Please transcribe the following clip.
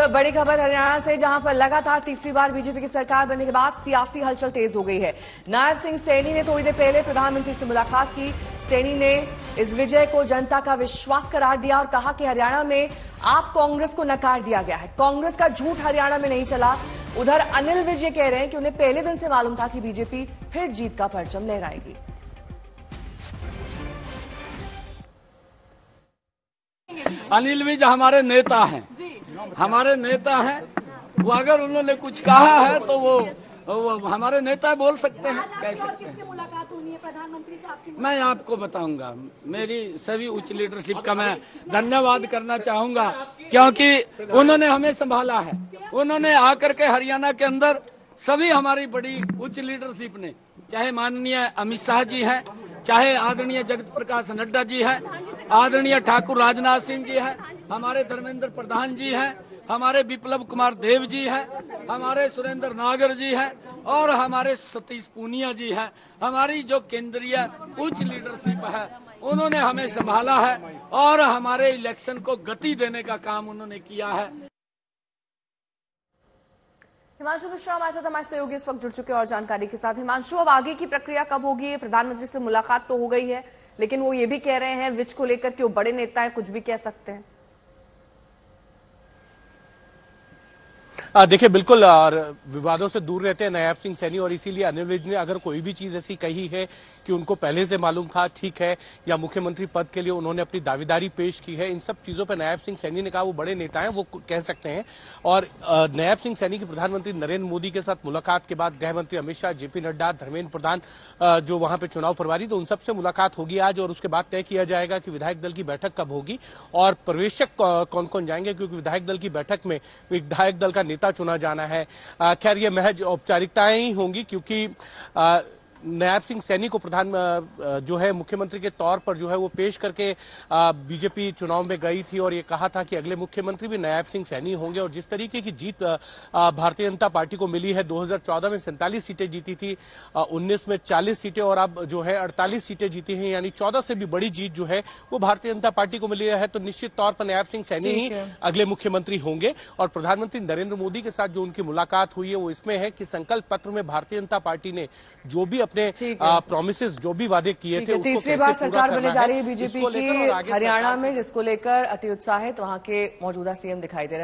बड़ी खबर हरियाणा से, जहां पर लगातार तीसरी बार बीजेपी की सरकार बनने के बाद सियासी हलचल तेज हो गई है। नायब सिंह सैनी ने थोड़ी देर पहले प्रधानमंत्री से मुलाकात की। सैनी ने इस विजय को जनता का विश्वास करार दिया और कहा कि हरियाणा में आप कांग्रेस को नकार दिया गया है, कांग्रेस का झूठ हरियाणा में नहीं चला। उधर अनिल विज कह रहे हैं कि उन्हें पहले दिन से मालूम था कि बीजेपी फिर जीत का परचम लहराएगी। अनिल विज हमारे नेता हैं, हमारे नेता हैं। वो अगर उन्होंने कुछ कहा है तो वो हमारे नेता बोल सकते हैं, कह सकते हैं। मुलाकात होनी है प्रधानमंत्री से आपकी? मैं आपको बताऊंगा। मेरी सभी उच्च लीडरशिप का मैं धन्यवाद करना चाहूंगा, क्योंकि उन्होंने हमें संभाला है। उन्होंने आकर के हरियाणा के अंदर सभी हमारी बड़ी उच्च लीडरशिप ने, चाहे माननीय अमित शाह जी हैं, चाहे आदरणीय जगत प्रकाश नड्डा जी हैं, आदरणीय ठाकुर राजनाथ सिंह जी हैं, हमारे धर्मेंद्र प्रधान जी हैं, हमारे विप्लव कुमार देव जी हैं, हमारे सुरेंद्र नागर जी हैं और हमारे सतीश पूनिया जी हैं। हमारी जो केंद्रीय उच्च लीडरशिप है उन्होंने हमें संभाला है और हमारे इलेक्शन को गति देने का काम उन्होंने किया है। हिमांशु मिश्रा हमारे साथ, हमारे सहयोगी इस वक्त जुड़ चुके हैं और जानकारी के साथ। हिमांशु, अब आगे की प्रक्रिया कब होगी? प्रधानमंत्री से मुलाकात तो हो गई है, लेकिन वो ये भी कह रहे हैं विज को लेकर कि वो बड़े नेता हैं, कुछ भी कह सकते हैं। देखिए, बिल्कुल और विवादों से दूर रहते हैं नायब सिंह सैनी, और इसीलिए अनिल विज ने अगर कोई भी चीज ऐसी कही है कि उनको पहले से मालूम था, ठीक है, या मुख्यमंत्री पद के लिए उन्होंने अपनी दावेदारी पेश की है, इन सब चीजों पर नायब सिंह सैनी ने कहा वो बड़े नेता हैं, वो कह सकते हैं। और नायब सिंह सैनी की प्रधानमंत्री नरेंद्र मोदी के साथ मुलाकात के बाद गृह मंत्री अमित शाह, जेपी नड्डा, धर्मेंद्र प्रधान जो वहां पे चुनाव प्रभारी, तो उन सबसे मुलाकात होगी आज, और उसके बाद तय किया जाएगा कि विधायक दल की बैठक कब होगी और पर्यवेक्षक कौन कौन जाएंगे, क्योंकि विधायक दल की बैठक में विधायक दल का नेता चुना जाना है। खैर, ये महज औपचारिकताएं ही होंगी, क्योंकि नायब सिंह सैनी को प्रधान जो है मुख्यमंत्री के तौर पर जो है वो पेश करके बीजेपी चुनाव में गई थी और ये कहा था कि अगले मुख्यमंत्री भी नायब सिंह सैनी होंगे। और जिस तरीके की जीत भारतीय जनता पार्टी को मिली है, 2014 में 47 सीटें जीती थी, 19 में 40 सीटें और अब जो है 48 सीटें जीती हैं, यानी 14 से भी बड़ी जीत जो है वो भारतीय जनता पार्टी को मिली है। तो निश्चित तौर पर नायब सिंह सैनी ही अगले मुख्यमंत्री होंगे। और प्रधानमंत्री नरेंद्र मोदी के साथ जो उनकी मुलाकात हुई है वो इसमें है कि संकल्प पत्र में भारतीय जनता पार्टी ने जो भी अपने प्रॉमिसेस, जो भी वादे किए थे, उसको तीसरी बार सरकार बनने जा रही है बीजेपी की हरियाणा में, जिसको लेकर अति उत्साहित वहां के मौजूदा सीएम दिखाई दे रहे हैं।